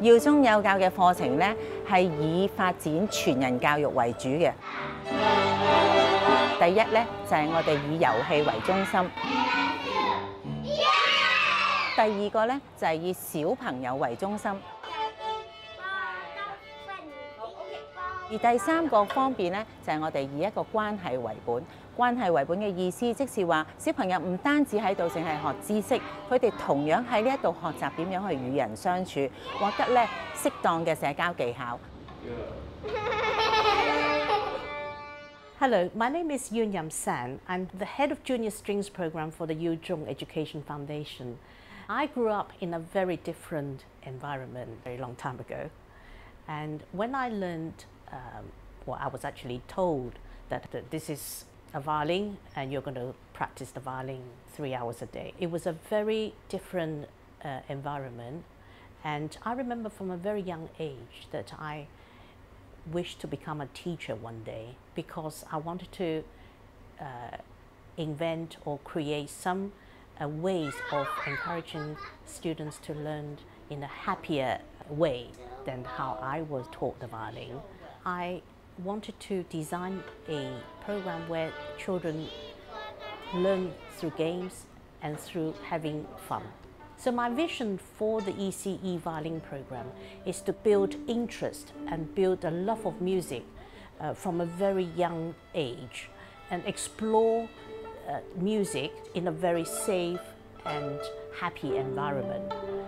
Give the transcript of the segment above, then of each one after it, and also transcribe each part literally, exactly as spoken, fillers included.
耀中幼教嘅課程咧係以發展全人教育為主嘅。第一咧就係我哋以遊戲為中心。第二個咧就係以小朋友為中心。而第三個方面咧就係我哋以一個關係為本。關係為本嘅意思，即是話小朋友唔單止喺度淨係學知識，佢哋同樣喺呢一度學習點樣去與人相處，獲得咧適當嘅社交技巧。 Hello, my name is Yoon Yam San. I'm the head of Junior Strings Program for the Yuzhong Education Foundation. I grew up in a very different environment a very long time ago. And when I learned, um, well, I was actually told that this is a violin and you're going to practice the violin three hours a day. It was a very different uh, environment. And I remember from a very young age that I wished to become a teacher one day because I wanted to uh, invent or create some uh, ways of encouraging students to learn in a happier way than how I was taught the violin. I wanted to design a program where children learn through games and through having fun. So my vision for the Y C I S violin program is to build interest and build a love of music uh, from a very young age and explore uh, music in a very safe and happy environment.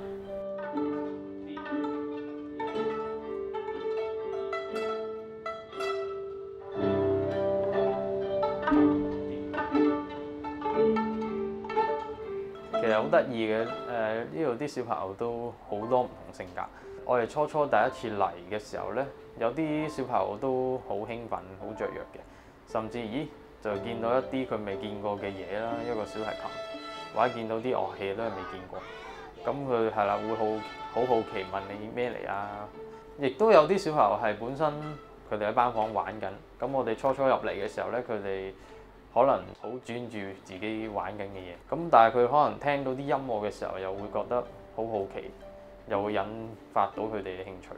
其實好得意嘅，誒呢度啲小朋友都好多唔同性格。我哋初初第一次嚟嘅時候咧，有啲小朋友都好興奮、好雀躍嘅，甚至咦就見到一啲佢未見過嘅嘢啦，一個小提琴，或者見到啲樂器都係未見過。咁佢係啦，會好好好奇問你咩嚟啊？亦都有啲小朋友係本身佢哋喺班房玩緊，咁我哋初初入嚟嘅時候咧，佢哋可能好專注自己玩緊嘅嘢，咁但係佢可能聽到啲音樂嘅時候，又會覺得好好奇，又會引發到佢哋嘅興趣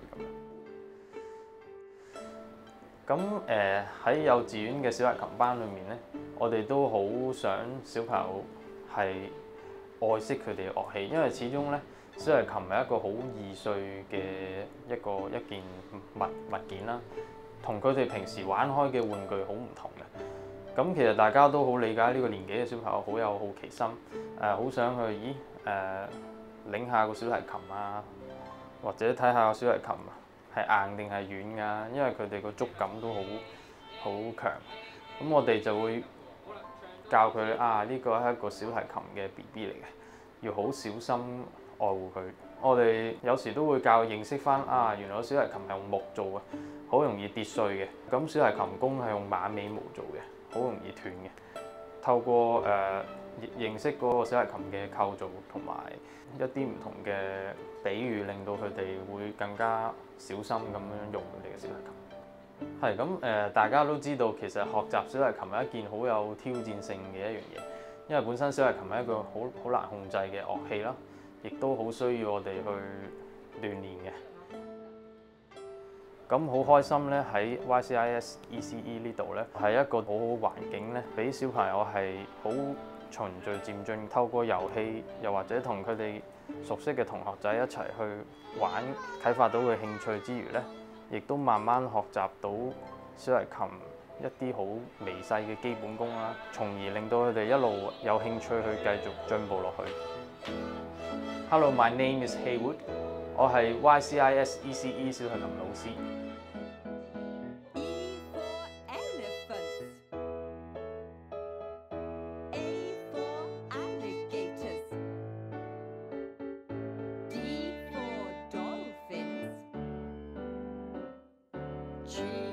咁。咁誒喺幼稚園嘅小提琴班裏面咧，我哋都好想小朋友係愛惜佢哋嘅樂器，因為始終咧小提琴係一個好易碎嘅一個一件物物件啦，同佢哋平時玩開嘅玩具好唔同嘅。咁其實大家都好理解呢個年紀嘅小朋友好有好奇心，誒、呃、好想去咦誒、呃、擰下個小提琴啊，或者睇下個小提琴係硬定係軟㗎，因為佢哋個觸感都好好強。咁我哋就會教佢啊，呢個係一個小提琴嘅 B B 嚟嘅，要好小心愛護佢。我哋有時都會教佢認識返啊，原來個小提琴係用木做嘅，好容易跌碎嘅。咁小提琴弓係用馬尾毛做嘅，好容易斷嘅。透過誒、呃、認識嗰個小提琴嘅構造同埋一啲唔同嘅比喻，令到佢哋會更加小心咁樣用佢哋嘅小提琴。係咁誒，大家都知道其實學習小提琴係一件好有挑戰性嘅一樣嘢，因為本身小提琴係一個好好難控制嘅樂器啦，亦都好需要我哋去鍛鍊嘅。咁好開心咧，喺 Y C I S Y C I S 呢度咧，係一個好好環境咧，俾小朋友係好循序漸進，透過遊戲又或者同佢哋熟悉嘅同學仔一齊去玩，啟發到佢興趣之餘咧，亦都慢慢學習到小提琴一啲好微細嘅基本功啦，從而令到佢哋一路有興趣去繼續進步落去。Hello, my name is Haywood。我係 Y C I S Y C I S 小提琴老師。 G